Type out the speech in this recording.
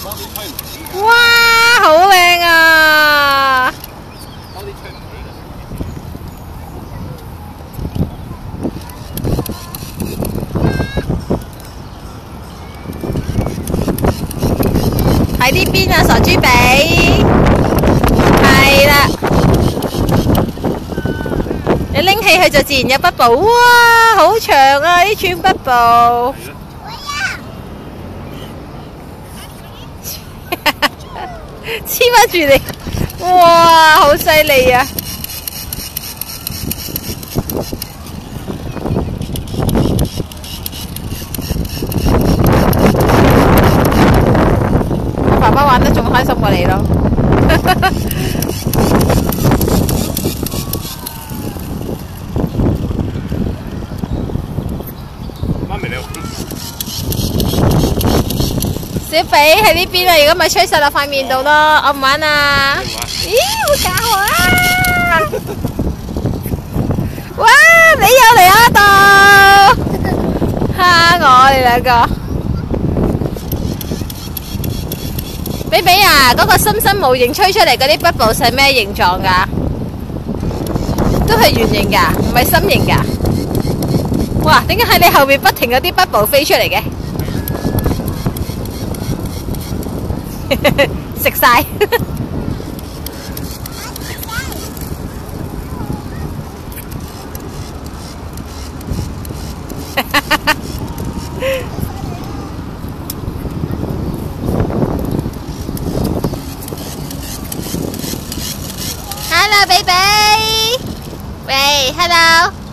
哇，好靚啊！喺呢邊啊，傻豬比，係啦，你拎起佢就自然有瀑布，哇，好長啊！呢串瀑布。黐翻住你，哇，好犀利啊！我爸爸玩得仲開心過你咯。媽咪你好。小比喺呢邊啊，如果咪吹晒落塊面度咯，我唔玩啊！咦，好搞我啊！哇，你又嚟我度，蝦我你兩個！比比啊，嗰個深深模型吹出嚟嗰啲 bubble 係咩形狀㗎？都係圓形㗎，唔係心形㗎。哇，點解喺你後面不停有啲 bubble 飛出嚟嘅？食晒。Hello， baby。喂 ，hello。